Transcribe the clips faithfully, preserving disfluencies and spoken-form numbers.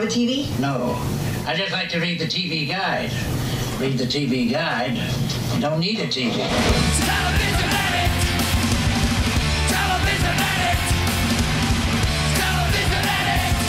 the T V? No. I just like to read the T V guide. Read the T V guide. You don't need a T V. Television addict! Television addict! Television addict!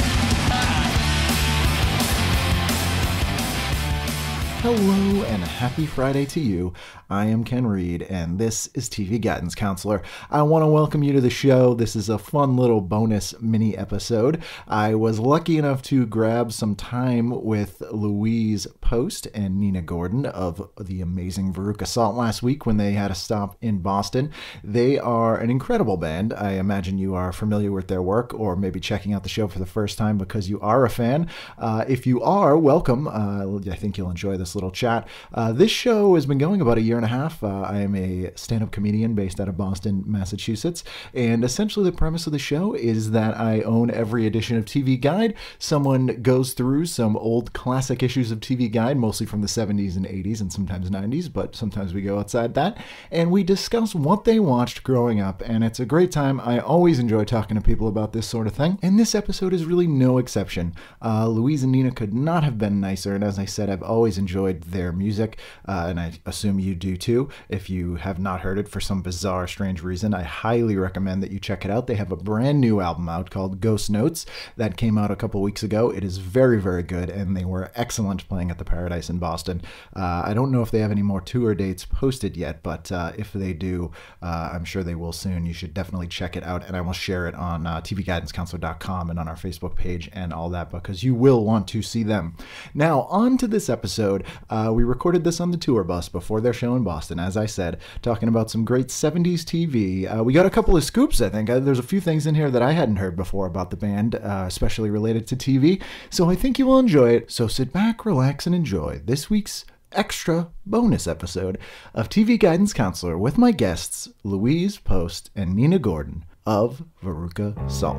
Hello and happy Friday to you. I am Ken Reed, and this is T V Guidance Counselor. I want to welcome you to the show. This is a fun little bonus mini episode. I was lucky enough to grab some time with Louise Post and Nina Gordon of the amazing Veruca Salt last week when they had a stop in Boston. They are an incredible band. I imagine you are familiar with their work or maybe checking out the show for the first time because you are a fan. Uh, if you are, welcome. Uh, I think you'll enjoy this little chat. Uh, this show has been going about a year and a half. Uh, I am a stand-up comedian based out of Boston, Massachusetts, and essentially the premise of the show is that I own every edition of T V Guide. Someone goes through some old classic issues of T V Guide, mostly from the seventies and eighties and sometimes nineties, but sometimes we go outside that, and we discuss what they watched growing up, and it's a great time. I always enjoy talking to people about this sort of thing, and this episode is really no exception. Uh, Louise and Nina could not have been nicer, and as I said, I've always enjoyed their music, uh, and I assume you do too. If you have not heard it for some bizarre, strange reason, I highly recommend that you check it out. They have a brand new album out called Ghost Notes that came out a couple weeks ago. It is very, very good, and they were excellent playing at the Paradise in Boston. Uh, I don't know if they have any more tour dates posted yet, but uh, if they do, uh, I'm sure they will soon. You should definitely check it out, and I will share it on uh, T V Guidance Counselor dot com and on our Facebook page and all that, because you will want to see them. Now, on to this episode. Uh, we recorded this on the tour bus before their show in Boston, as I said, talking about some great seventies T V. Uh, we got a couple of scoops, I think. Uh, there's a few things in here that I hadn't heard before about the band, uh, especially related to T V, so I think you will enjoy it. So sit back, relax, and enjoy this week's extra bonus episode of T V Guidance Counselor with my guests, Louise Post and Nina Gordon of Veruca Salt.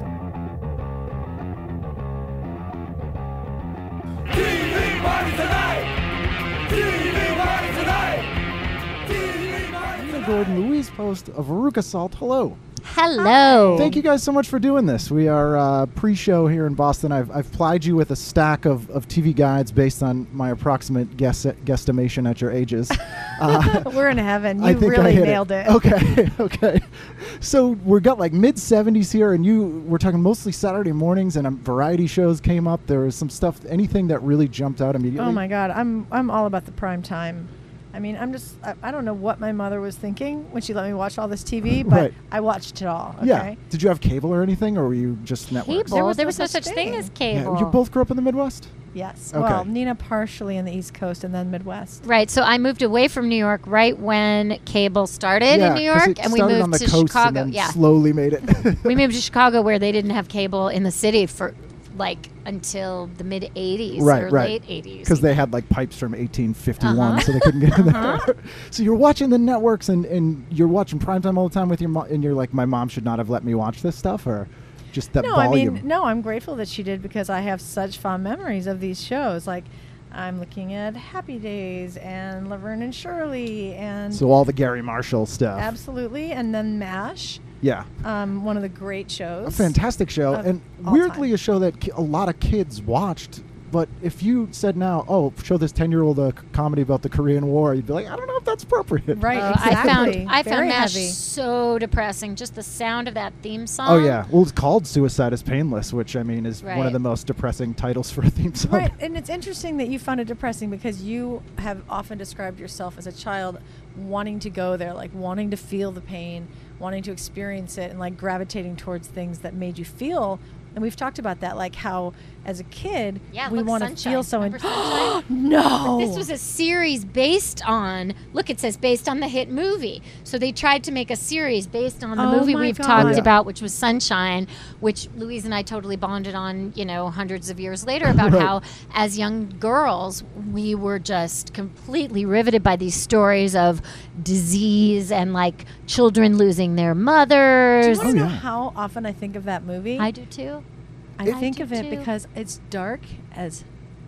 T V party tonight! T V party tonight! T V party Nina Gordon, Louise Post of Veruca Salt. Hello. Hello. Thank you guys so much for doing this. We are uh, pre-show here in Boston. I've, I've plied you with a stack of, of T V guides based on my approximate guess guesstimation at your ages. Uh, We're in heaven. I You think I really hit nailed it. it. Okay, okay. So we've got like mid seventies here, and you we're talking mostly Saturday mornings, and um, variety shows came up. There was some stuff, anything that really jumped out immediately? Oh my God, I'm I'm all about the prime time. I mean, I'm just, I, I don't know what my mother was thinking when she let me watch all this T V, but Right. I watched it all. Okay? Yeah. Did you have cable or anything, or were you just networks? Cable. There was There no was no such such thing thing. as Yeah, cable. you both grew up in the Midwest? Yes. Okay. Well, Nina partially in the East Coast and then Midwest. Right. So I moved away from New York right when cable started yeah, in New 'cause York, it and we started moved on the to coast Chicago. and then Yeah. slowly made it. We moved to Chicago where they didn't have cable in the city for like until the mid eighties Right, or right. late eighties. Because they had like pipes from eighteen fifty-one, Uh-huh. so they couldn't get in Uh-huh. there. So you're watching the networks, and, and you're watching primetime all the time with your mom, and you're like, my mom should not have let me watch this stuff, or just that no, volume. I mean, no, I'm grateful that she did because I have such fond memories of these shows. Like, I'm looking at Happy Days and Laverne and Shirley and So all the Gary Marshall stuff. absolutely, and then M A S H, Yeah. um, one of the great shows. A fantastic show, Of and all weirdly time. a show that ki- a lot of kids watched. But if you said now, oh, show this ten-year-old a c- comedy about the Korean War, you'd be like, I don't know if that's appropriate. Right, Uh, exactly. I found I found Very M A S H heavy. so depressing. Just the sound of that theme song. Oh, yeah. Well, it's called Suicide is Painless, which, I mean, is one of Right. the most depressing titles for a theme song. Right, and it's interesting that you found it depressing because you have often described yourself as a child wanting to go there, like wanting to feel the pain, wanting to experience it, and like gravitating towards things that made you feel. And we've talked about that, like how as a kid Yeah, we look, want to Sunshine. feel so. In- Remember Sunshine? no, This was a series based on, look, it says based on the hit movie. So they tried to make a series based on the Oh movie my we've God. talked Yeah. about, which was Sunshine, which Louise and I totally bonded on, you know, hundreds of years later about Right. how, as young girls, we were just completely riveted by these stories of disease and, like, children losing their Do you mothers. want to Oh, know yeah. how often I think of that movie? I do too. I I think do of it too. because it's dark as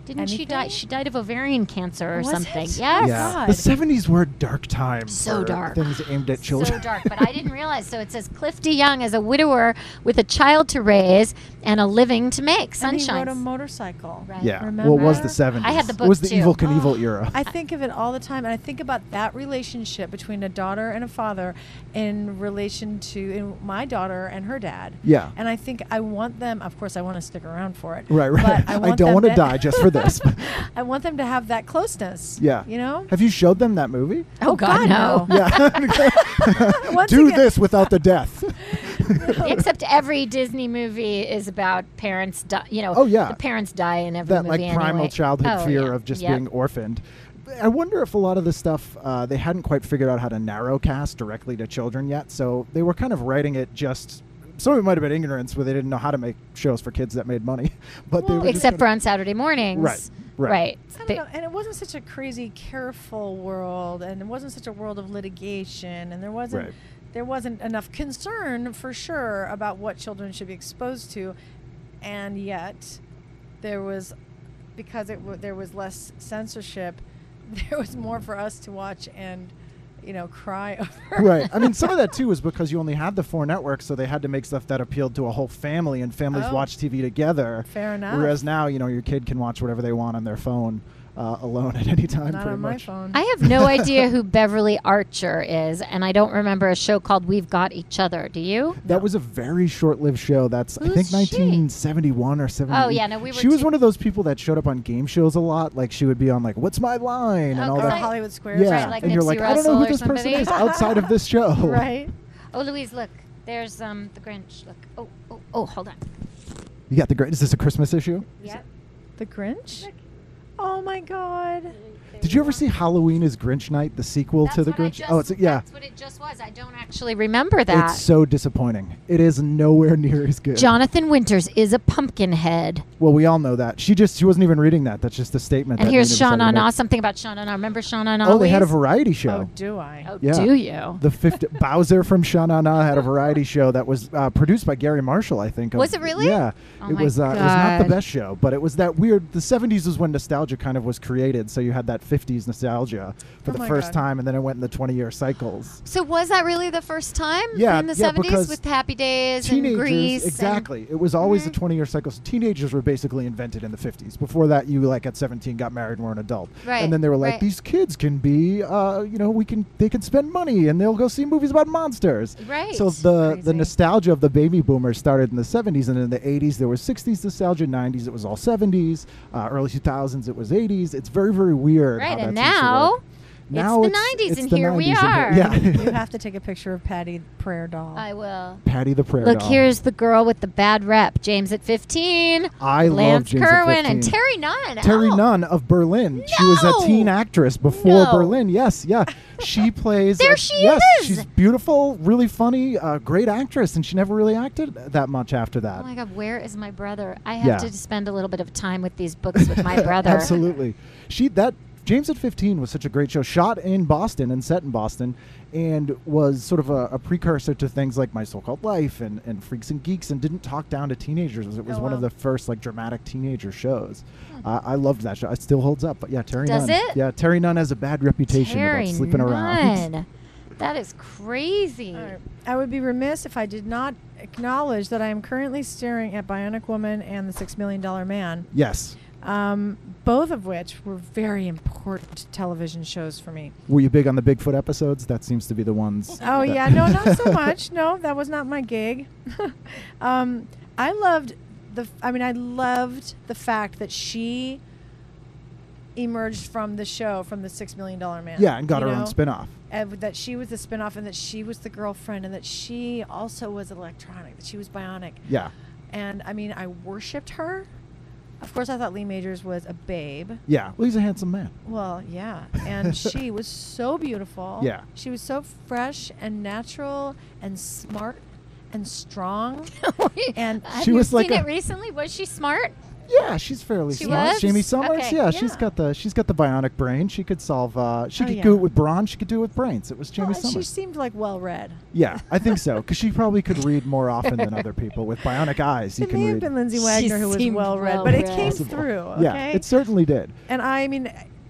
Didn't she Anything? die? She died of ovarian cancer or Was something. it? Yes. Yeah, God. the seventies were a dark time So for dark. things aimed at children. So dark, but I didn't realize. So it says Cliff DeYoung as a widower with a child to raise and a living to make. And he Sunshine. rode a motorcycle. Right. Yeah, Remember? well, it was the seventies. I had the It was book, the too. evil Knievel Oh, era. I think of it all the time, and I think about that relationship between a daughter and a father in relation to in my daughter and her dad. Yeah. And I think I want them, of course, I want to stick around for it. Right, right. But I, I, want don't them want to to- die just for this. I want them to have that closeness. Yeah. You know? Have you showed them that movie? Oh, God, no. Yeah. Once Do again- this without the death. Except every Disney movie is about parents, di- you know, Oh, yeah. the parents die in every That movie like primal anyway. childhood Oh, fear yeah. of just Yep. being orphaned. I wonder if a lot of the stuff uh, they hadn't quite figured out how to narrow cast directly to children yet, so they were kind of writing it just. Some of it might have been ignorance, where they didn't know how to make shows for kids that made money. But they Well, were just Except for kinda- on Saturday mornings. Right, right. Right. I don't They- know, and it wasn't such a crazy, careful world, and it wasn't such a world of litigation, and there wasn't Right. there wasn't enough concern for sure about what children should be exposed to, and yet there was, because it w- there was less censorship, there was more for us to watch and, you know, cry over. Right. I mean, some of that too is because you only had the four networks, so they had to make stuff that appealed to a whole family, and families Oh. watch T V together. Fair enough. Whereas now, you know, your kid can watch whatever they want on their phone uh, alone at any time. Not pretty on my much. phone. I have no idea who Beverly Archer is, and I don't remember a show called We've Got Each Other. Do you? That was a very short-lived show. That's I Who's think she? nineteen seventy-one or seventy. Oh, yeah, no, we were She was too- one of those people that showed up on game shows a lot. Like she would be on like "What's My Line" and Oh, all Or right. that. Hollywood Squares. Yeah, Right, like and you're Nipsey like, I don't know Russell who or this person somebody. is outside of this show. Right. Oh, Louise, look. There's um the Grinch. Look. Oh, oh, oh, hold on. You got the great. Is this a Christmas issue? Yep. The Grinch? Oh my God. Did you ever see Halloween is Grinch Night, the sequel That's to the what I Grinch? just, oh, it's yeah. That's what it just was. I don't actually remember that. It's so disappointing. It is nowhere near as good. Jonathan Winters is a pumpkin head. Well, we all know that. She just she wasn't even reading that. That's just a statement. And that here's Nina decided to Sha-Na-Na, make. something about Sha-Na-Na. Remember Sha-Na-Na? Oh, they had a Louise? variety show. Oh, do I? Oh, Yeah. do you? The fifth Bowser from Sha-Na-Na had a variety show that was uh, produced by Gary Marshall, I think. of- Was it really? Yeah. Oh it my was. Uh, it was not the God. best show, but it was that weird. The seventies was when nostalgia kind of was created, so you had that fifties nostalgia for Oh the my first God. time, and then it went in the twenty-year cycles. So was that really the first time? Yeah, in the yeah, seventies because with Happy Days and Teenagers, Grease. exactly. It was always Mhm. the twenty-year cycles. Teenagers were basically invented in the fifties. Before that, you like at seventeen got married and were an adult, Right, and then they were like, right. these kids can be, uh, you know, we can, they can spend money and they'll go see movies about monsters. Right. So the Crazy. the nostalgia of the baby boomers started in the seventies, and in the eighties there was sixties nostalgia, nineties it was all seventies, uh, early two thousands it was eighties. It's very very weird. Right, how and that seems to now work. Now the it's nineties, it's and the here we nineties and are. Yeah. You have to take a picture of Patty the Prayer Doll. I will. Patty the Prayer Look, Doll. here's the girl with the bad rep. James at fifteen. I love Lance James at Kerwin and fifteen. Terri Nunn. Terri Oh, Nunn of Berlin. She was No! a teen actress before No. Berlin. Yes, yeah. She plays. There uh, she yes, is! She's beautiful, really funny, uh, great actress, and she never really acted that much after that. Oh my God, where is my brother? I have Yeah. to spend a little bit of time with these books with my brother. Absolutely. She that James at fifteen was such a great show. Shot in Boston and set in Boston, and was sort of a, a precursor to things like My So-Called Life and, and Freaks and Geeks, and didn't talk down to teenagers. It was Oh, one of wow. the first like dramatic teenager shows. Uh, I loved that show. It still holds up. But yeah, Terri Does Nunn. it? Yeah, Terri Nunn has a bad reputation Terri about sleeping around. Nunn. That is crazy. All right. I would be remiss if I did not acknowledge that I am currently staring at Bionic Woman and the Six Million Dollar Man, Yes. um, both of which were very important television shows for me. Were you big on the Bigfoot episodes? That seems to be the ones. Oh that- yeah, no, not so much. No, that was not my gig. um, I loved the. I mean, I loved the fact that she emerged from the show, from the Six Million Dollar Man. Yeah, and got you her know? own spin-off. And that she was the spinoff, and that she was the girlfriend, and that she also was electronic, that she was bionic. Yeah. And I mean, I worshipped her. Of course, I thought Lee Majors was a babe. Yeah. Well, he's a handsome man. Well, yeah. And she was so beautiful. Yeah. She was so fresh and natural and smart and strong. And Have She you was seen like it a- recently? Was she smart? Yeah, she's fairly She smart. was? Jamie Summers. Okay. Yeah, she's Yeah. got the she's got the bionic brain. She could solve. Uh, she Oh, could yeah. do it with brawn. She could do it with brains. It was Jamie Well, she Summers. seemed like well read. Yeah, I think so because she probably could read more often than other people with bionic eyes. You It can may have read. been Lindsay She Wagner who was seemed well read, but it well-read. came Possible. through. Okay? Yeah, it certainly did. And I mean,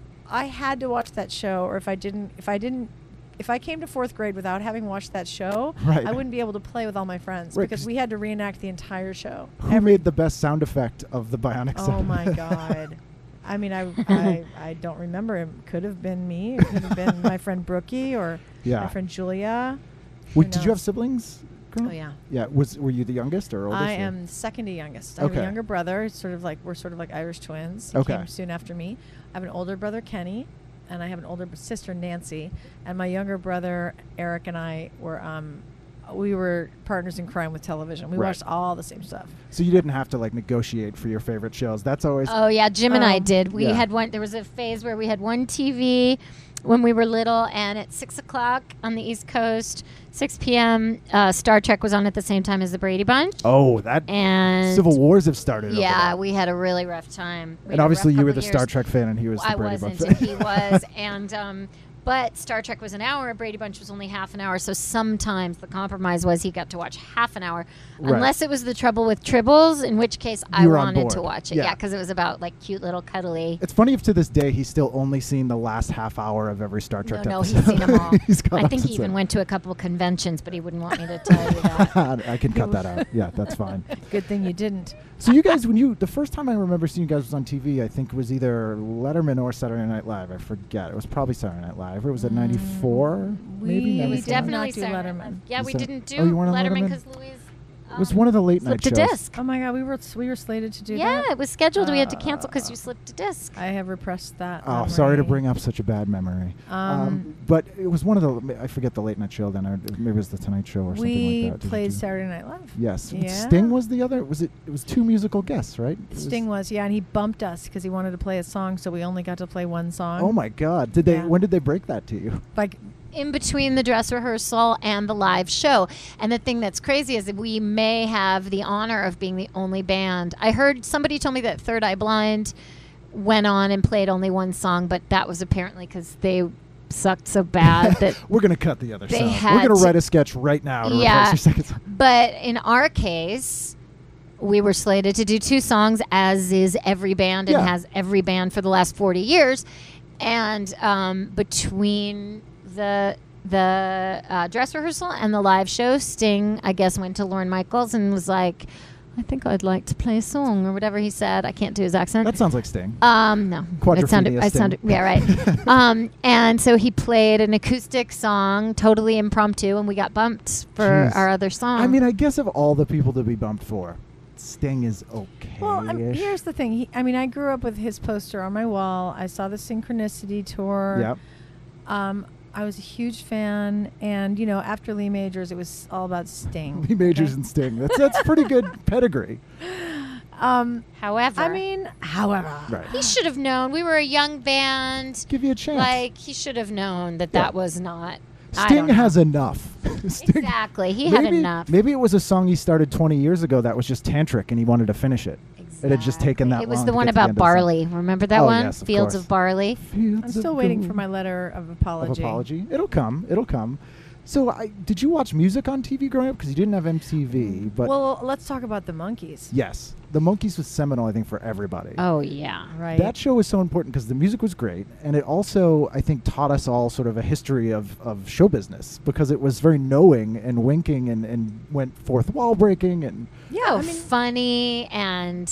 I had to watch that show, or if I didn't, if I didn't, if I came to fourth grade without having watched that show, Right. I wouldn't be able to play with all my friends Right, because 'cause we had to reenact the entire show. Who made the best sound effect of the bionic? Oh sound? my God. I mean, I, I I don't remember. It could have been me. It could have been my friend Brookie or Yeah. my friend Julia. Wait, Who did you have knows? siblings? growing Oh up? yeah. Yeah. Was were you the youngest or oldest? I or- am second to youngest. I have Okay. a younger brother. It's sort of like we're sort of like Irish twins. He Okay. came soon after me. I have an older brother, Kenny, and I have an older b- sister, Nancy. And my younger brother, Eric, and I were um, we were partners in crime with television. We Right. watched all the same stuff. So you didn't have to like negotiate for your favorite shows. That's always. Oh yeah, Jim and I Um, did. We yeah. had one. There was a phase where we had one T V when we were little, and at six o'clock on the East Coast, six p.m. Uh, Star Trek was on at the same time as the Brady Bunch. oh, that And civil wars have started. over yeah, there. we had a really rough time. We And had a obviously rough you were couple the years. Star Trek fan, and he was the I Brady wasn't, Bunch and fan. he was, and um, but Star Trek was an hour. Brady Bunch was only half an hour. So sometimes the compromise was he got to watch half an hour, Right. unless it was the trouble with Tribbles, in which case I You were on wanted to board. watch it. Yeah. Yeah, because it was about like cute little cuddly. It's funny if to this day he's still only seen the last half hour of every Star No, Trek no, episode. he's seen them all. He's caught I up think he since even then. went to a couple of conventions, but he wouldn't want me to tell you that. I can cut that out. Yeah, that's fine. Good thing you didn't. So you guys, when you the first time I remember seeing you guys was on T V, I think it was either Letterman or Saturday Night Live. I forget. It was probably Saturday Night Live. Or was it ninety-four? Maybe we It was ninety-four? definitely Not do Saturday Letterman. Night Live. Yeah, Was we that- didn't do oh, you weren't on Letterman Letterman? because Louise. It was one of the late night slipped a shows. disc. Oh my God, we were we were slated to do Yeah, that. it was scheduled. we had to cancel because you slipped a disc. I have repressed that. Oh, sorry to memory. bring up such a bad memory. Um, but it was one of the I forget the late night show then, or maybe it was the Tonight Show or something We like that. Did you played do- Saturday Night Live. Yes, Yeah. Sting was the other. Was it? It was two musical guests, right? It was- Sting was, yeah, and he bumped us because he wanted to play a song, so we only got to play one song. Oh my God! Did they? Yeah. When did they break that to you? Like, In between the dress rehearsal and the live show. And the thing that's crazy is that we may have the honor of being the only band. I heard somebody told me that Third Eye Blind went on and played only one song, but that was apparently because they sucked so bad that. We're gonna cut the other They song. We're had gonna to- write a sketch right now to Yeah. replace your second song. But in our case, we were slated to do two songs, as is every band and Yeah. has every band for the last forty years. And um, between the the uh, dress rehearsal and the live show, Sting, I guess, went to Lorne Michaels and was like, I think I'd like to play a song or whatever he said. I can't do his accent. That sounds like Sting. Um, no, it sounded, Quadrophenia it sounded, Sting. yeah, right. um, and so he played an acoustic song, totally impromptu, and we got bumped for Jeez. our other song. I mean, I guess of all the people to be bumped for, Sting is okay. well, um, here's the thing. He, I mean, I grew up with his poster on my wall. I saw the Synchronicity tour. Yep. Um, I was a huge fan, and you know, after Lee Majors, it was all about Sting. Lee Majors okay? and Sting. That's that's pretty good pedigree. Um, However, I mean, however, Right. he should have known. We were a young band. Give you a chance. Like, he should have known that Yeah. that was not. I Sting don't know. has enough. Sting, Exactly. He had maybe, enough. Maybe it was a song he started twenty years ago that was just tantric and he wanted to finish it. It had just taken that It was long the to one get to the about end of the song. barley. Remember that Oh, one? yes, of Fields course. of Barley. Fields I'm of still waiting gold. for my letter of Of apology. apology. It'll come. It'll come. So, I, did you watch music on T V growing up? Because you didn't have M T V, but Well, let's talk about the Monkees. yes, the Monkees was seminal, I think, for everybody. Oh, yeah. Right. That show was so important because the music was great, and it also, I think, taught us all sort of a history of, of show business because it was very knowing and winking and, and went fourth wall breaking and yeah, Oh, I mean, funny and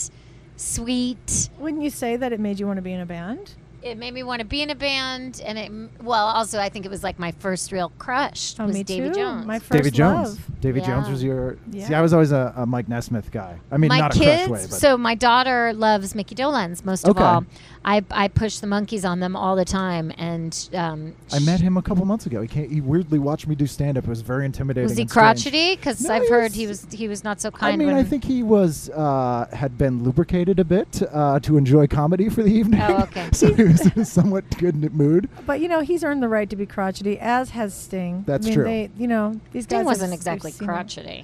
sweet. wouldn't you say that it made you want to be in a band? It made me want to be in a band, and it well, also I think it was like my first real crush Oh, was me Davy too. Jones. My first Davy Jones. love. Davy Yeah. Jones was your. Yeah. See, I was always a, a Mike Nesmith guy. I mean, my not a kids. crush way, but So my daughter loves Mickey Dolenz most Okay. of all. I I push the Monkees on them all the time, and um, I met him a couple months ago. He came, he weirdly watched me do stand up. It was very intimidating. Was he and strange. crotchety? Because No, I've he heard was- he was he was not so kind. I mean, when I think he was uh, had been lubricated a bit uh, to enjoy comedy for the evening. Oh, okay. So he was in a somewhat good mood. But you know, he's earned the right to be crotchety, as has Sting. That's I mean, true. They, you know, these Sting guys wasn't have- exactly they've seen it. crotchety.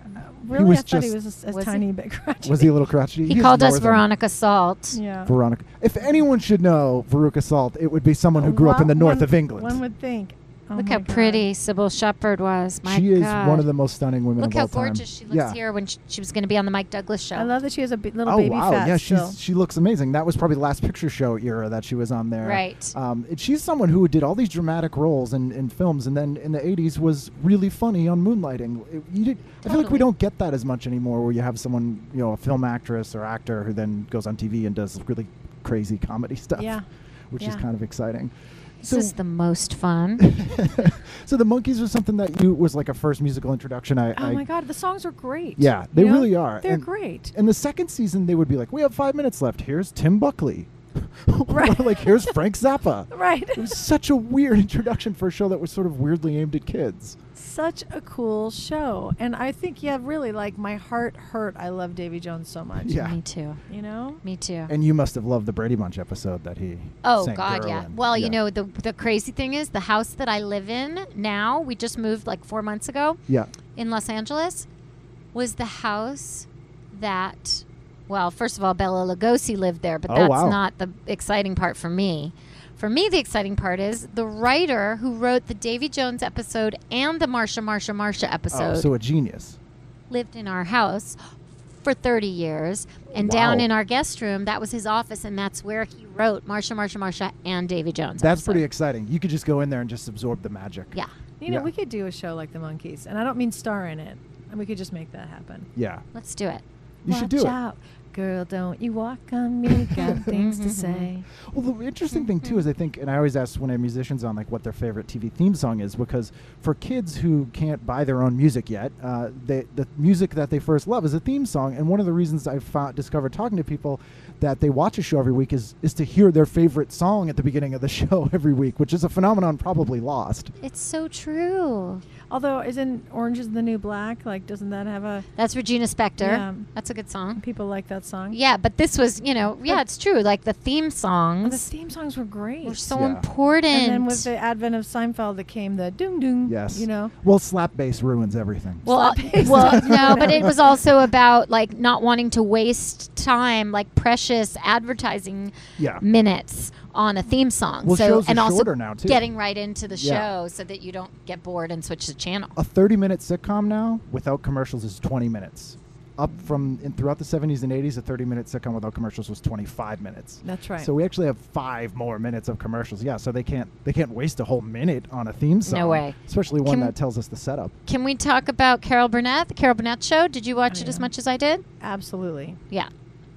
Really, was I thought he just- was a, a Was he? tiny bit crotchety. Was he a little crotchety? He He's called us northern. Veronica Salt. Yeah. Veronica. If anyone should know Veruca Salt, it would be someone who Oh, grew up in wow. the north One- of England. One would think. Oh Look my how God. pretty Cybill Shepherd was. My she is God. one of the most stunning women Look of how all time. gorgeous she looks yeah. here when she, she was going to be on the Mike Douglas show. I love that she has a b- little Oh baby wow! fat Yeah, still. she's she looks amazing. That was probably the last picture show era that she was on there. Right. Um, and she's someone who did all these dramatic roles in, in films, and then in the eighties was really funny on Moonlighting. It, you did, I feel like we Totally. don't get that as much anymore, where you have someone, you know, a film actress or actor who then goes on T V and does really crazy comedy stuff. Yeah. Which is Yeah. kind of exciting. This So- is the most fun. So the Monkees was something that you was like a first musical introduction. I, Oh I my God, the songs are great. Yeah, they You know? really are. They're And- great. In the second season, they would be like, "We have five minutes left. Here's Tim Buckley." Right. Or like, here's Frank Zappa. Right. It was such a weird introduction for a show that was sort of weirdly aimed at kids. Such a cool show. And I think, yeah, really, like, my heart hurt. I love Davy Jones so much. Yeah. Me too. You know? Me too. And you must have loved the Brady Bunch episode that he Oh sang God, Girl yeah. in. Well, Yeah. you know, the the crazy thing is the house that I live in now, we just moved like four months ago Yeah. in Los Angeles, was the house that, well, first of all, Bela Lugosi lived there, but Oh, that's wow. not the exciting part for me. For me, the exciting part is the writer who wrote the Davy Jones episode and the Marsha, Marsha, Marsha episode Oh, so a genius. lived in our house for thirty years. And down Wow. in our guest room, that was his office, and that's where he wrote Marsha, Marsha, Marsha and Davy Jones. That's episode. pretty exciting. You could just go in there and just absorb the magic. Yeah. You know, Yeah. we could do a show like the Monkees. And I don't mean star in it. And we could just make that happen. Yeah. Let's do it. You should do Watch it. out. Girl, don't you walk on me. Got things to say. Well, the interesting thing too is I think, and I always ask when I have musicians on, like what their favorite T V theme song is, because for kids who can't buy their own music yet, uh, they, the music that they first love is a theme song. And one of the reasons I've found, discovered talking to people that they watch a show every week is is to hear their favorite song at the beginning of the show every week, which is a phenomenon probably lost. It's so true. Although, isn't Orange is the New Black? Like, doesn't that have a... That's Regina Spektor. Yeah. That's a good song. People like that song? Yeah, but this was, you know, yeah, But- it's true. Like the theme Oh, the songs theme songs were great. were so Yeah. important. And then with the advent of Seinfeld, that came the doom doom. Yes. You know? Well, slap bass ruins everything. well, uh, slap bass. well, no, but it was also about like not wanting to waste time, like precious advertising Yeah. minutes on a theme song. Well, so shows are and also shorter now, too. getting right into the Yeah. show so that you don't get bored and switch the channel. A thirty-minute sitcom now without commercials is twenty minutes. Up from in throughout the seventies and eighties, a thirty-minute sitcom without commercials was twenty-five minutes. That's right. So we actually have five more minutes of commercials. Yeah, so they can't they can't waste a whole minute on a theme song. way. Especially one Can- that tells us the setup. Can we talk about Carol Burnett, the Carol Burnett Show? Did you watch Oh, it as yeah. much as I did? Absolutely. Yeah.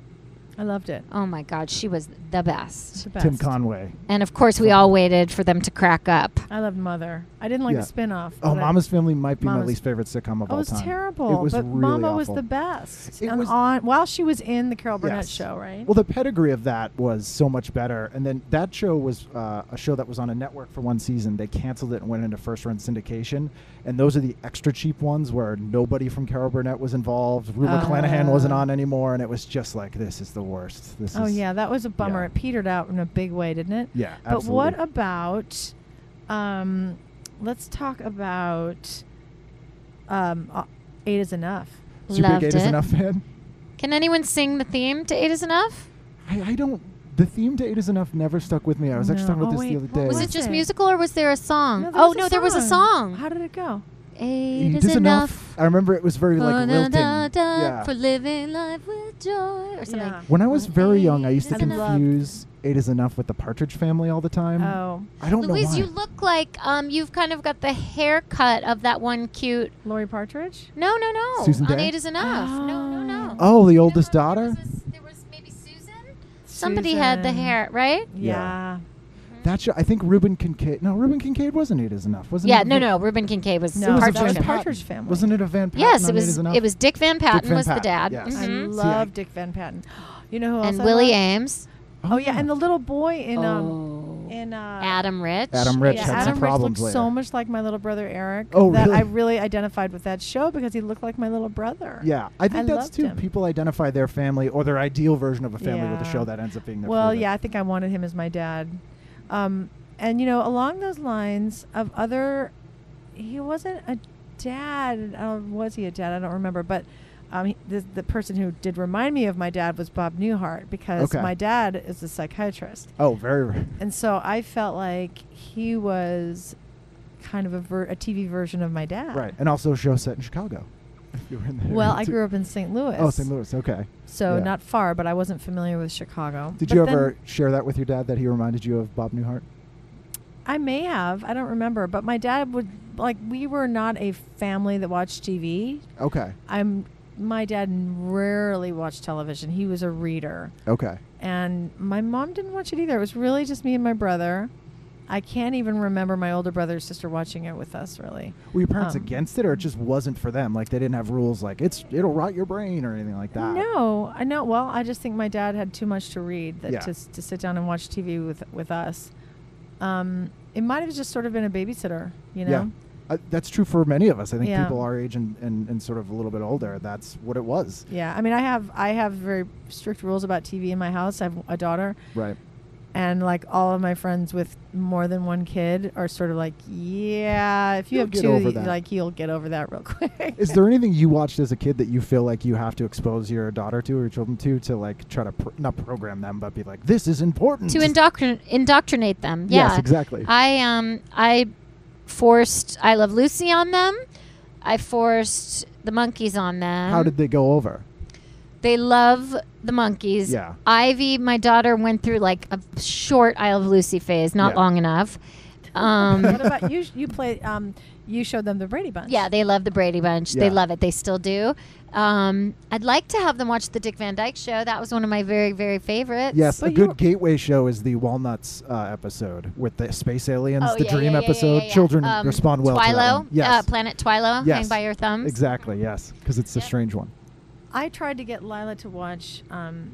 I loved it. Oh my God, she was the best. It's the best. Tim Conway. And of course, we all waited for them to crack up. I loved Mother. I didn't like Yeah. the spin-off. Oh, but I- Mama's Family might be my Mama's- least favorite sitcom of Oh, all it was time. terrible. It was but really Mama was awful. the best. It And was- on while she was in the Carol Burnett Yes. show, right? Well, the pedigree of that was so much better. And then that show was uh, a show that was on a network for one season. They canceled it and went into first-run syndication. And those are the extra cheap ones where nobody from Carol Burnett was involved. Rue Uh. McClanahan wasn't on anymore. And it was just like, this is the worst. This oh is, yeah, that was a bummer. yeah. It petered out in a big way, didn't it? Yeah, But absolutely. what about? Um, let's talk about. Um, uh, Eight is Enough. Super Loved Eight is it. Enough fan? Can anyone sing the theme to Eight is Enough? I, I don't... The theme to Eight is Enough never stuck with me. I was actually No. talking about Oh, this wait, the other what day. Was was it just it? musical or was there a song? No, there oh was a no, there was a song. How did it go? Eight It is enough. I remember it was very like Oh, da, lilting. da, da, Yeah. For living life with joy or something. Yeah. When I was very young, I used to Eight is enough. confuse Eight is Enough with the Partridge Family all the time. Oh, I don't Louise, know why. you look like um, you've kind of got the haircut of that one cute. Lori Partridge. No, no, no. Susan On Day? Eight is enough. No, no, no. Oh, the Remember oldest there daughter? was this- There was maybe Susan. Somebody had the Susan. hair, right? Yeah. That show, I think Reuben Kincaid. No, Reuben Kincaid wasn't Eight is Enough, wasn't Yeah, it? no, no. Reuben Kincaid was No, was a Partridge that was Van Family. Patten. Partridge Family. Wasn't it a Van Patten? Yes, on it Eight is was. Enough? It was Dick Van Patten Van was the Patten, dad, yes. I Mhm. See, I- love Dick Van Patten. You know who else? and I Willie love? Ames, Oh yeah, and the little boy in um oh. in uh, Adam Rich. Adam Rich yeah, had Adam some Rich problems looked later. so much like my little brother Eric. Oh, that really? I really identified with that show because he looked like my little brother. Yeah, I think I that's loved too. him. People identify their family or their ideal version of a family with a Yeah. show that ends up being their Well, favorite. yeah, I think I wanted him as my dad. Um, and you know, along those lines of other, he wasn't a dad, uh, was he a dad? I don't remember. But um, he, the, the person who did remind me of my dad was Bob Newhart, because Okay. my dad is a psychiatrist. Oh, very. And so I felt like he was kind of a, ver- a T V version of my dad. Right. And also a show set in Chicago. If you were in there. Well, I grew up in Saint Louis. Oh, Saint Louis. Okay. So Yeah. not far, but I wasn't familiar with Chicago. Did But you then ever share that with your dad, that he reminded you of Bob Newhart? I may have. I don't remember. But my dad would, like, we were not a family that watched T V. Okay. I'm. My dad rarely watched television. He was a reader. Okay. And my mom didn't watch it either. It was really just me and my brother. I can't even remember my older brother or sister watching it with us, really. Were your parents Um, against it, or it just wasn't for them? Like, they didn't have rules like, it's it'll rot your brain or anything like that? No, I know. Well, I just think my dad had too much to read that Yeah. to, s- to sit down and watch T V with with us. Um, it might have just sort of been a babysitter, you know? Yeah. Uh, that's true for many of us. I think Yeah. people our age and, and, and sort of a little bit older, that's what it was. Yeah. I mean, I have I have very strict rules about T V in my house. I have a daughter. Right. And like all of my friends with more than one kid are sort of like, yeah, if you You'll have get two, over y- that. like you'll get over that real quick. Is there anything you watched as a kid that you feel like you have to expose your daughter to or your children to, to like try to, pr- not program them, but be like, this is important? To indoctrin- indoctrinate them. Yeah. Yes, exactly. I um I forced I Love Lucy on them. I forced the Monkees on them. How did they go over? They love the Monkees. Yeah. Ivy, my daughter, went through like a short I Love Lucy phase, not Yeah. long enough. Um, What about you? You play. Um, you showed them the Brady Bunch. yeah, they love the Brady Bunch. Yeah. They love it. They still do. Um, I'd like to have them watch the Dick Van Dyke Show. That was one of my very, very favorites. Yes, But a you good were- gateway show is the Walnuts uh, episode with the space aliens, Oh, the yeah, dream yeah, yeah, episode. yeah, yeah. Children Um, respond well to that Twilo, one. Yes. uh, Planet Twilo, Yes. hang by your thumbs. Exactly, yes, because it's a Yep. strange one. I tried to get Lila to watch um,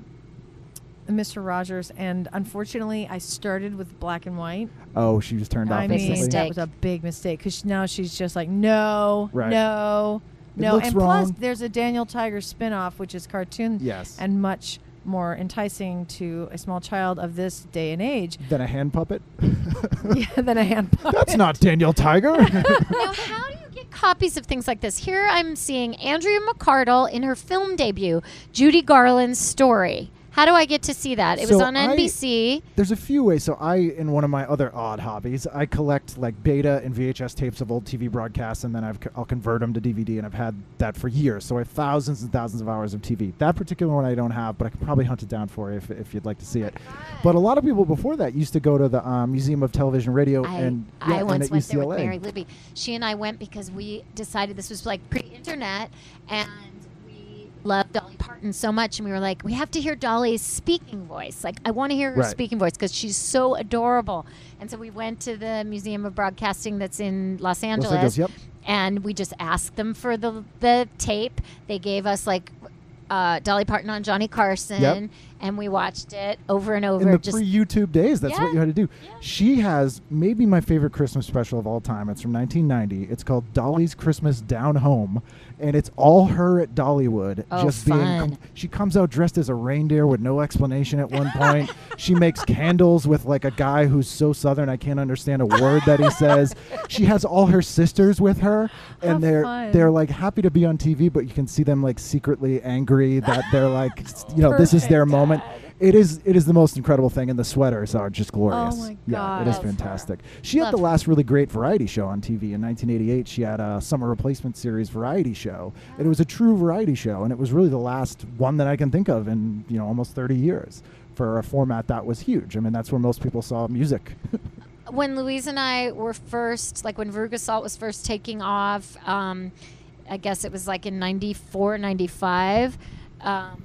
Mister Rogers, and unfortunately, I started with black and white. Oh, she was turned off I big mean, instantly. that mistake. was a big mistake because now she's just like, no, Right. no, It no. looks And plus, wrong. there's a Daniel Tiger spinoff, which is cartoon Yes. and much more enticing to a small child of this day and age Then a hand puppet. yeah, than a hand puppet. That's not Daniel Tiger. Now, how do you get copies of things like this? Here I'm seeing Andrea McArdle in her film debut, Judy Garland's Story. How do I get to see that? It was So on I- N B C. There's a few ways. So I, in one of my other odd hobbies, I collect like beta and V H S tapes of old T V broadcasts, and then I've, co- I'll convert them to D V D, and I've had that for years. So I have thousands and thousands of hours of T V. That particular one I don't have, but I could probably hunt it down for you if, if you'd like to see it. But a lot of people before that used to go to the um, Museum of Television Radio I, and, I yeah, and once at went there U C L A. with Mary Libby. She and I went because we decided this was like pre-internet, and we loved Dolly Parton so much, and we were like, we have to hear Dolly's speaking voice. Like, I want to hear her Right. speaking voice because she's so adorable. And so we went to the Museum of Broadcasting that's in Los Angeles. Los Angeles, yep. And we just asked them for the the tape. They gave us like uh, Dolly Parton on Johnny Carson, Yep. and we watched it over and over. In the just pre-YouTube days, that's Yeah. what you had to do. Yeah. She has maybe my favorite Christmas special of all time. It's from nineteen ninety. It's called Dolly's Christmas Down Home, and it's all her at Dollywood. Oh, just being. fun. Com- she comes out dressed as a reindeer with no explanation at one point. She makes candles with like a guy who's so Southern I can't understand a word that he says. She has all her sisters with her, and How they're fun. they're like happy to be on T V, but you can see them like secretly angry that they're like, you know, this is their Perfect. moment. It is it is the most incredible thing, and the sweaters are just glorious. Oh my Yeah, it God. is Love her. fantastic. She had Love the her. last really great variety show on T V in nineteen eighty-eight. She had a summer replacement series variety show, and it was a true variety show, and it was really the last one that I can think of in you know almost thirty years for a format that was huge. I mean, that's where most people saw music. When Louise and I were first, like when Veruca Salt was first taking off, um, I guess it was like in ninety-four, ninety-five, um,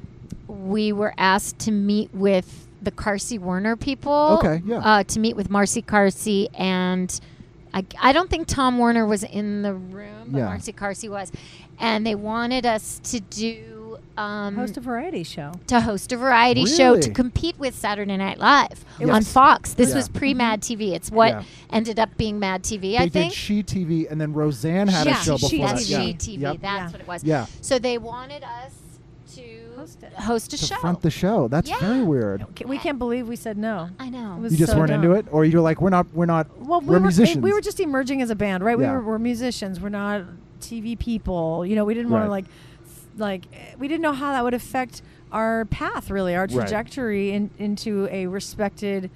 we were asked to meet with the Carsey Werner people. Okay, yeah. Uh, to meet with Marcy Carsey, and I, I don't think Tom Werner was in the room, but Yeah. Marcy Carsey was. And they wanted us to do... Um, Host a variety show. to host a variety show to Really? compete with Saturday Night Live Yes. on Fox. This Yeah. was pre-Mad T V. It's what Yeah. ended up being Mad T V, They I did think. She T V, and then Roseanne had yeah, a show before She that. that's Yeah. She T V. Yep. That's Yeah. what it was. Yeah. So they wanted us to Host it. host a To show. front the show. That's Yeah. very weird. Ca- We can't believe we said no. I know. It was You just so weren't dumb. into it, or you're like, we're not, we're not, Well, we we're were, musicians. We were just emerging as a band, right? Yeah. We were we're musicians. We're not T V people. You know, we didn't want to Right. like, f- like we didn't know how that would affect our path, really, our Right. trajectory in, into a respected,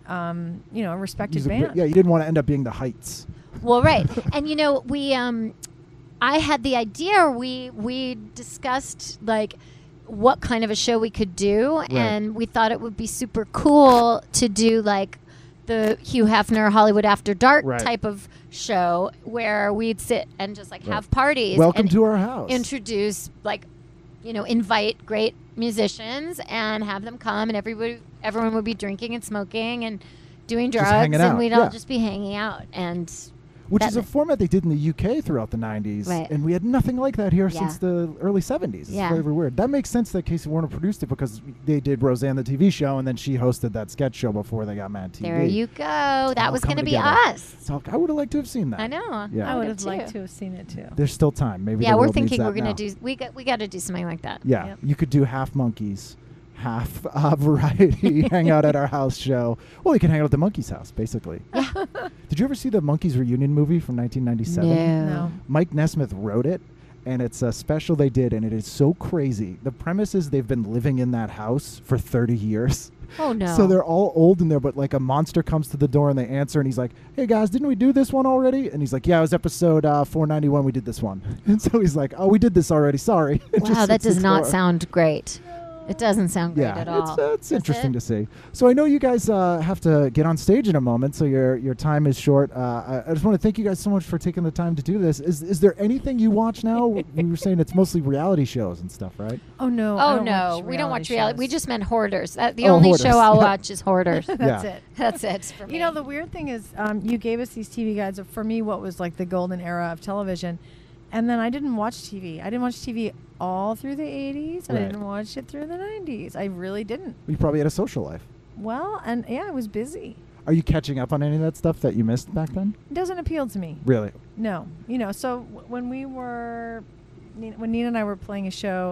um, you know, a respected Music- band. Yeah, you didn't want to end up being the Heights. Well, right. And you know, we um I had the idea we we discussed like what kind of a show we could do, and we thought it would be super cool to do like the Hugh Hefner Hollywood After Dark Right. type of show where we'd sit and just like Right. have parties. Welcome and to our house. introduce like you know invite great musicians and have them come, and everybody everyone would be drinking and smoking and doing Just drugs, hanging and out, we'd yeah. all just be hanging out. And Which that is a ma- format they did in the U K throughout the nineties. Right. And we had nothing like that here Yeah. since the early seventies. It's Yeah. very weird. That makes sense that Casey Warner produced it because they did Roseanne the T V show, and then she hosted that sketch show before they got Mad T V. there you go. That all was going to coming be together. us. So I would have liked to have seen that. I know. Yeah. I would have too. liked to have seen it too. There's still time. Maybe Yeah, the we're world needs thinking that we're going to now. do. We got we got to do something like that. Yeah, Yep. you could do half Monkees, half uh, variety, hang out at our house show. Well, you can hang out at the Monkees' house, basically. Yeah. Did you ever see the Monkees reunion movie from nineteen ninety-seven? No. Mike Nesmith wrote it, and it's a special they did, and it is so crazy. The premise is they've been living in that house for thirty years. Oh no. So they're all old in there, but like a monster comes to the door and they answer, and he's like, "Hey guys, didn't we do this one already?" And he's like, "Yeah, it was episode uh, four ninety-one. We did this one." And so he's like, "Oh, we did this already. Sorry." It just Wow, that sits does the not door. sound great. It doesn't sound great Yeah, at all. it's uh, it's Does interesting it? to see. So I know you guys uh, have to get on stage in a moment, so your your time is short. Uh, I, I just want to thank you guys so much for taking the time to do this. Is is there anything you watch now? You were saying it's mostly reality shows and stuff, right? Oh no. I Oh don't no, watch we don't watch reality reality. We shows. just meant Hoarders. That, the Oh, only Hoarders. show I'll Yeah. watch is Hoarders. That's Yeah. it. That's it for me. You know, the weird thing is, um, you gave us these T V guides of, for me, what was like the golden era of television. And then I didn't watch T V. I didn't watch T V all through the eighties. And Right. I didn't watch it through the nineties. I really didn't. You probably had a social life. Well, and yeah, I was busy. Are you catching up on any of that stuff that you missed back then? It doesn't appeal to me. Really? No. You know, so w- when we were, Nina- when Nina and I were playing a show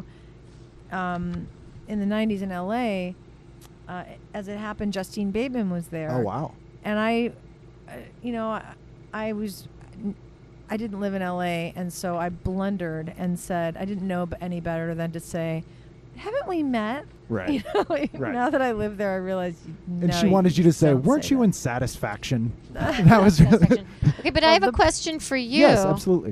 um, in the nineties in L A, uh, as it happened, Justine Bateman was there. Oh wow. And I, uh, you know, I, I was, I didn't live in L A, and so I blundered and said I didn't know b- any better than to say, "Haven't we met?" Right. You know, Right. now that I live there, I realize. And no, she wanted you to say, don't "Weren't say you that." in Satisfaction?" That was really. Satisfaction. Okay, but I Well, have a the- question for you. Yes, absolutely.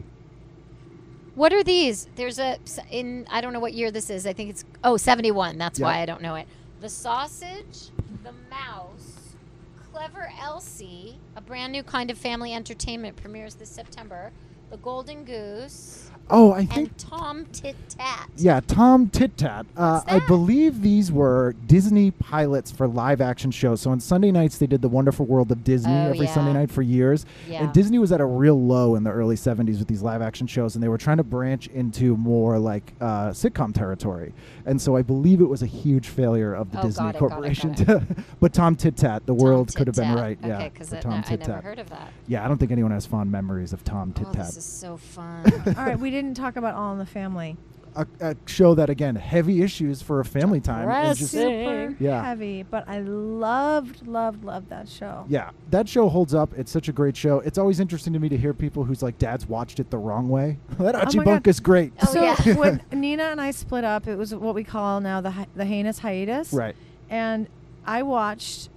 What are these? There's a in I don't know what year this is. I think it's oh seventy-one. That's Yeah. why I don't know it. The Sausage, The Mouse, Clever Elsie, a brand new kind of family entertainment premieres this September. The Golden Goose Oh, I think. and Tom Tit Tat. Yeah, Tom Tit Tat. Uh, What's I that? believe these were Disney pilots for live action shows. So on Sunday nights, they did The Wonderful World of Disney Oh, every yeah. Sunday night for years. Yeah. And Disney was at a real low in the early seventies with these live action shows, and they were trying to branch into more like uh, sitcom territory. And so I believe it was a huge failure of the Oh, Disney got it, got it, Corporation. got to But Tom Tit Tat, the Tom world Tit could have been Tat. right. Yeah, Okay, because for I, Tom I Tit never Tat. heard of that. Yeah, I don't think anyone has fond memories of Tom Tit Oh, Tat. this is so fun. All right, we didn't talk about All in the Family. A, a show that, again, heavy issues for a family time. and just- Super Yeah. heavy, but I loved, loved, loved that show. Yeah, that show holds up. It's such a great show. It's always interesting to me to hear people whose like dads watched it the wrong way. That Archie my Bunk God. is great. Oh, So yeah. when Nina and I split up, it was what we call now the hi- the Heinous Hiatus. Right. And I watched,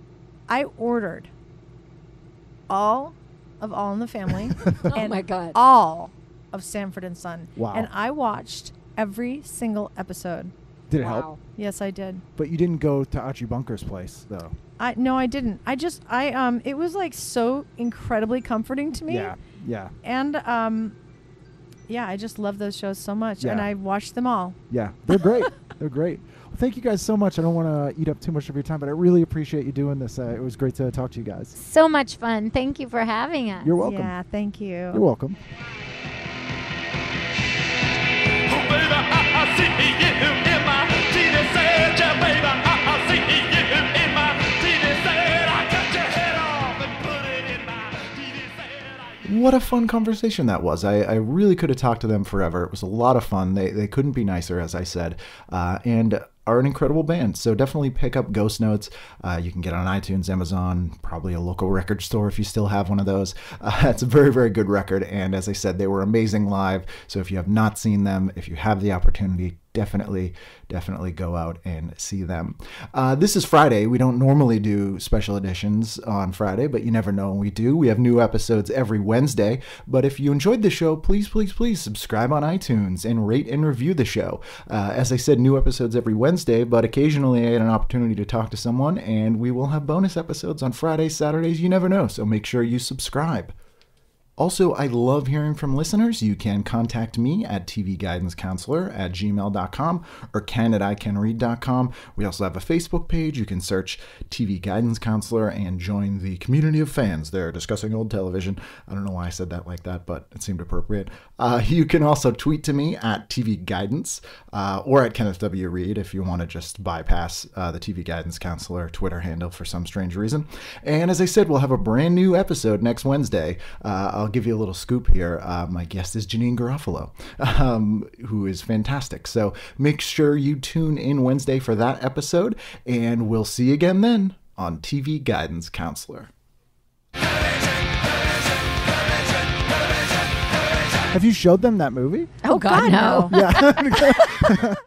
I ordered all of All in the Family. Oh and my God. all of Sanford and Son. Wow. And I watched every single episode. Did it Wow. help? Yes, I did. But you didn't go to Archie Bunker's place though. I no, I didn't. I just I um it was like so incredibly comforting to me. Yeah. Yeah. And um yeah, I just love those shows so much, and Yeah. I watched them all. Yeah. They're great. They're great. Well, thank you guys so much. I don't want to eat up too much of your time, but I really appreciate you doing this. Uh, it was great to talk to you guys. So much fun. Thank you for having us. You're welcome. Yeah, thank you. You're welcome. Oh, baby, I, I see you in my T V set, yeah, baby, I, I see you in my T V set. I cut your head off and put it in my T V set. I What a fun conversation that was. I, I really could have talked to them forever. It was a lot of fun. They, they couldn't be nicer, as I said. Uh, and are an incredible band. So definitely pick up Ghost Notes. Uh, you can get it on iTunes, Amazon, probably a local record store if you still have one of those. Uh, it's a very, very good record. And as I said, they were amazing live. So if you have not seen them, if you have the opportunity, definitely, definitely go out and see them. Uh, this is Friday. We don't normally do special editions on Friday, but you never know when we do. We have new episodes every Wednesday. But if you enjoyed the show, please, please, please subscribe on iTunes and rate and review the show. Uh, as I said, new episodes every Wednesday, but occasionally I get an opportunity to talk to someone, and we will have bonus episodes on Fridays, Saturdays. You never know, so make sure you subscribe. Also, I love hearing from listeners. You can contact me at tvguidancecounselor at gmail dot com or ken at i can read dot com. We also have a Facebook page. You can search T V Guidance Counselor and join the community of fans there discussing old television. I don't know why I said that like that, but it seemed appropriate. Uh, you can also tweet to me at T V Guidance uh, or at Kenneth W. Reed if you want to just bypass uh, the T V Guidance Counselor Twitter handle for some strange reason. And as I said, we'll have a brand new episode next Wednesday. Uh, I'll give you a little scoop here. Uh, my guest is Janine Garofalo, um, who is fantastic. So make sure you tune in Wednesday for that episode, and we'll see you again then on T V Guidance Counselor. Have you showed them that movie? Oh, God, no. Yeah.